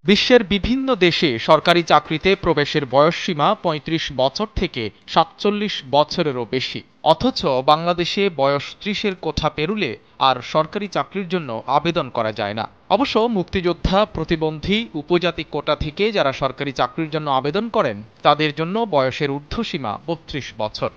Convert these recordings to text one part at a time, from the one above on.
বিশ্বের বিভিন্ন দেশে সরকারি চাকরিতে প্রবেশের বয়সসীমা ৩৫ বছর থেকে ৪৭ বছরেরও বেশি। অথচ বাংলাদেশে বয়স ৩০-এর কোঠা পেরুলে আর সরকারি চাকরির জন্য আবেদন করা যায় না। অবশ্য মুক্তিযোদ্ধা, প্রতিবন্ধী, উপজাতি কোটা থেকে যারা সরকারি চাকরির জন্য আবেদন করেন তাদের জন্য বয়সের ঊর্ধ্বসীমা ৩২ বছর।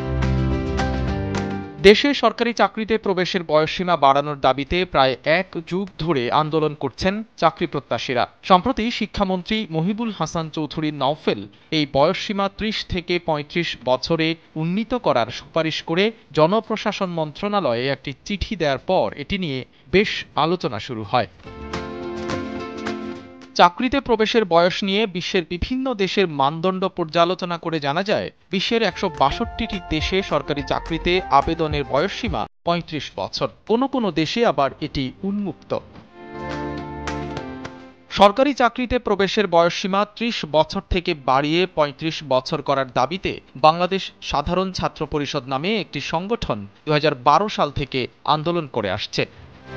দেশে সরকারি চাকরিতে প্রবেশের বয়সসীমা বাড়ানোর দাবিতে প্রায় এক যুগ ধরে আন্দোলন করছেন চাকরি প্রত্যাশীরা। সম্প্রতি শিক্ষামন্ত্রী মহিবুল হাসান চৌধুরী নওফেল এই বয়সসীমা ৩০ থেকে ৩৫ বছরে উন্নীত করার সুপারিশ করে জনপ্রশাসন মন্ত্রণালয়ে একটি চিঠি দেওয়ার পর এটি নিয়ে বেশ আলোচনা শুরু হয়। চাকরিতে প্রবেশের বয়স নিয়ে বিশ্বের বিভিন্ন দেশের মানদণ্ড পর্যালোচনা করে জানা যায়, বিশ্বের ১৬২টি দেশে সরকারি চাকরিতে আবেদনের বয়সসীমা ৩৫ বছর। কোনো দেশে আবার এটি উন্মুক্ত। সরকারি চাকরিতে প্রবেশের বয়সসীমা ৩০ বছর থেকে বাড়িয়ে ৩৫ বছর করার দাবিতে বাংলাদেশ সাধারণ ছাত্র পরিষদ নামে একটি সংগঠন ২০১২ সাল থেকে আন্দোলন করে আসছে।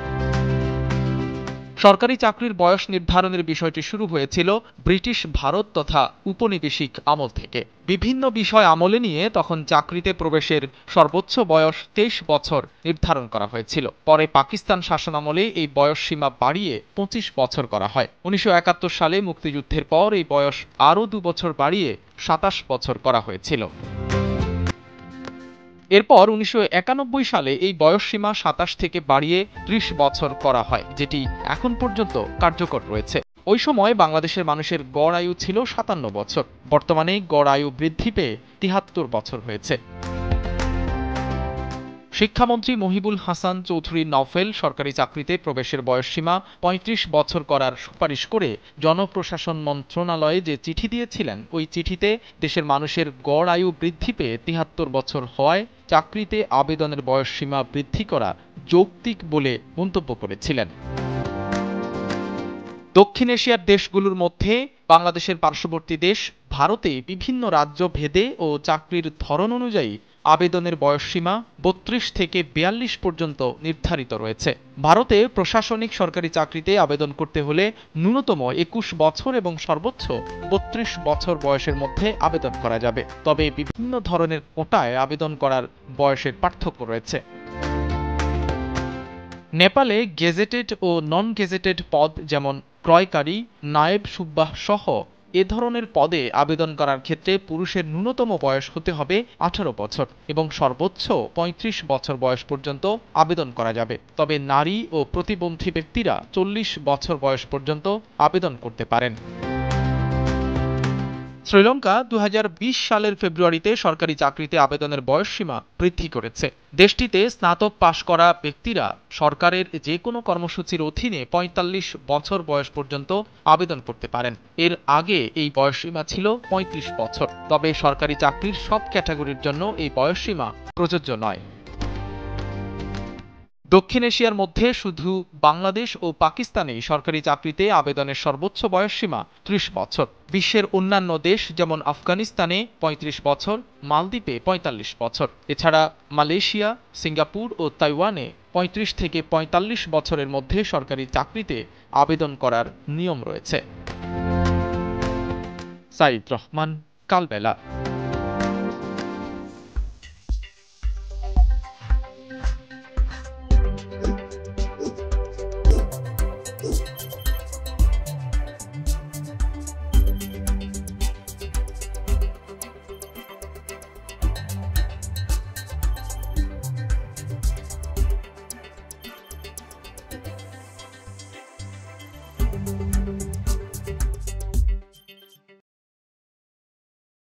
সরকারি চাকরির বয়স নির্ধারণের বিষয়টি শুরু হয়েছিল ব্রিটিশ ভারত তথা উপনিবেশিক আমল থেকে। বিভিন্ন বিষয় আমলে নিয়ে তখন চাকরিতে প্রবেশের সর্বোচ্চ বয়স ২৩ বছর নির্ধারণ করা হয়েছিল। পরে পাকিস্তান শাসনামলে এই বয়স সীমা বাড়িয়ে ২৫ বছর করা হয়। ১৯৭১ সালে মুক্তিযুদ্ধের পর এই বয়স আরও ২ বছর বাড়িয়ে ২৭ বছর করা হয়েছিল। এরপর ১৯৯১ সালে এই বয়সসীমা ২৭ থেকে বাড়িয়ে ৩০ বছর করা হয়, যেটি এখন পর্যন্ত কার্যকর রয়েছে। ওই সময় বাংলাদেশের মানুষের গড় আয়ু ছিল ৫৭ বছর। বর্তমানে গড় আয়ু বৃদ্ধি পেয়ে ৭৩ বছর হয়েছে। শিক্ষামন্ত্রী মহিবুল হাসান চৌধুরী নওফেল সরকারি চাকরিতে প্রবেশের বয়সসীমা ৩৫ বছর করার সুপারিশ করে জনপ্রশাসন মন্ত্রণালয়ে যে চিঠি দিয়েছিলেন, ওই চিঠিতে দেশের মানুষের গড় আয়ু বৃদ্ধি পেয়ে ৭৩ বছর হওয়ায় চাকরিতে আবেদনের বয়সসীমা বৃদ্ধি করা যৌক্তিক বলে মন্তব্য করেছিলেন। দক্ষিণ এশিয়ার দেশগুলোর মধ্যে বাংলাদেশের পার্শ্ববর্তী দেশ ভারতে বিভিন্ন রাজ্য ভেদে ও চাকরির ধরন অনুযায়ী আবেদনের বয়সসীমা ৩২ থেকে ৪২ পর্যন্ত নির্ধারিত রয়েছে। ভারতে প্রশাসনিক সরকারি চাকরিতে আবেদন করতে হলে ন্যূনতম ২১ বছর এবং সর্বোচ্চ ৩২ বছর বয়সের মধ্যে আবেদন করা যাবে। তবে বিভিন্ন ধরনের কোটায় আবেদন করার বয়সের পার্থক্য রয়েছে। নেপালে গেজেটেড ও নন গেজেটেড পদ যেমন ক্রয়কারী, নায়েব সুব্বাহ সহ এ ধরনের পদে আবেদন করার ক্ষেত্রে পুরুষের ন্যূনতম বয়স হতে হবে ১৮ বছর এবং সর্বোচ্চ ৩৫ বছর বয়স পর্যন্ত আবেদন করা যাবে। তবে নারী ও প্রতিবন্ধী ব্যক্তিরা ৪০ বছর বয়স পর্যন্ত আবেদন করতে পারেন। শ্রীলঙ্কা ২০২০ সালের ফেব্রুয়ারিতে সরকারি চাকরিতে আবেদনের বয়সসীমা বৃদ্ধি করেছে। দেশটিতে স্নাতক পাশ করা ব্যক্তিরা সরকারের যে কোনো কর্মসূচির অধীনে ৪৫ বছর বয়স পর্যন্ত আবেদন করতে পারেন। এর আগে এই বয়সসীমা ছিল ৩৫ বছর। তবে সরকারি চাকরির সব ক্যাটাগরির জন্য এই বয়সসীমা প্রযোজ্য নয়। দক্ষিণ এশিয়ার মধ্যে শুধু বাংলাদেশ ও পাকিস্তানেই সরকারি চাকরিতে আবেদনের সর্বোচ্চ বয়সসীমা ৩০ বছর। বিশ্বের অন্যান্য দেশ যেমন আফগানিস্তানে ৩৫ বছর, মালদ্বীপে ৪৫ বছর। এছাড়া মালয়েশিয়া, সিঙ্গাপুর ও তাইওয়ানে ৩৫ থেকে ৪৫ বছরের মধ্যে সরকারি চাকরিতে আবেদন করার নিয়ম রয়েছে। সাইদ রহমান, কালবেলা।